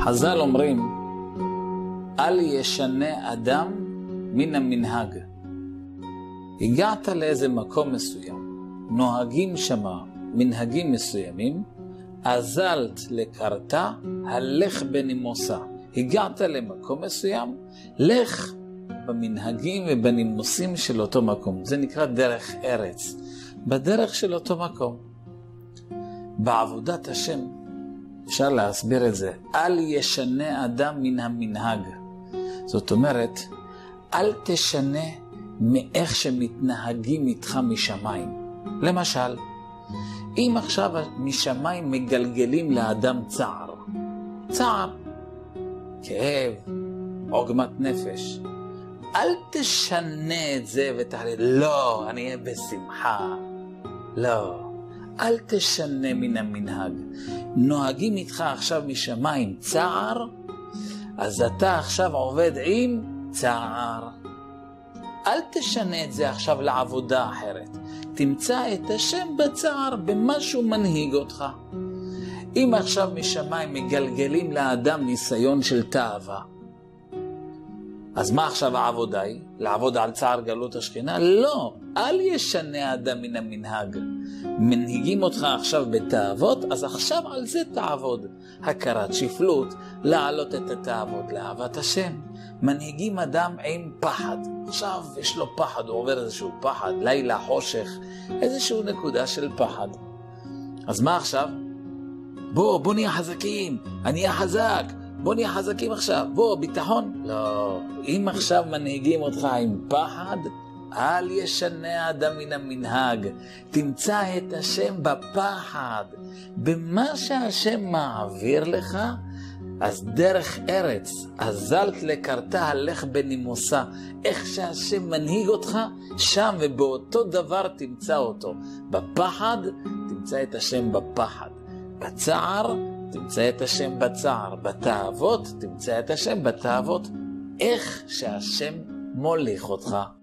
חז"ל אומרים, אל ישנה אדם מן המנהג. הגעת לאיזה מקום מסוים, נוהגים שמה מנהגים מסוימים, אזלת לקרתה, הלך בנימוסה. הגעת למקום מסוים, לך במנהגים ובנימוסים של אותו מקום. זה נקרא דרך ארץ, בדרך של אותו מקום. בעבודת השם אפשר להסביר את זה, אל ישנה אדם מן המנהג. זאת אומרת, אל תשנה מאיך שמתנהגים איתך משמיים. למשל, אם עכשיו משמיים מגלגלים לאדם צער, כאב, עוגמת נפש, אל תשנה את זה ותחליט, לא, אני אהיה בשמחה. לא, אל תשנה מן המנהג. נוהגים איתך עכשיו משמיים צער, אז אתה עכשיו עובד עם צער. אל תשנה את זה עכשיו לעבודה אחרת. תמצא את השם בצער, במשהו מנהיג אותך. אם עכשיו משמיים מגלגלים לאדם ניסיון של תאווה, אז מה עכשיו העבודה היא? לעבוד על צער גלות השכינה? לא, אל ישנה אדם מן המנהג. מנהיגים אותך עכשיו בתאוות, אז עכשיו על זה תעבוד. הכרת שפלות, להעלות את התאוות לאהבת השם. מנהיגים אדם עם פחד. עכשיו יש לו פחד, הוא עובר איזשהו פחד, לילה, חושך, איזשהו נקודה של פחד. אז מה עכשיו? בוא נהיה חזקים, אני אהיה חזק. בוא נהיה חזקים עכשיו, ביטחון. לא, אם עכשיו מנהיגים אותך עם פחד, אל ישנה אדם מן המנהג. תמצא את השם בפחד. במה שהשם מעביר לך, אז דרך ארץ, אזלת לקרתה, הלך בנימוסה. איך שהשם מנהיג אותך, שם ובאותו דבר תמצא אותו. בפחד, תמצא את השם בפחד. בצער, תמצא את השם בצער. בתאוות, תמצא את השם בתאוות. איך שהשם מוליך אותך.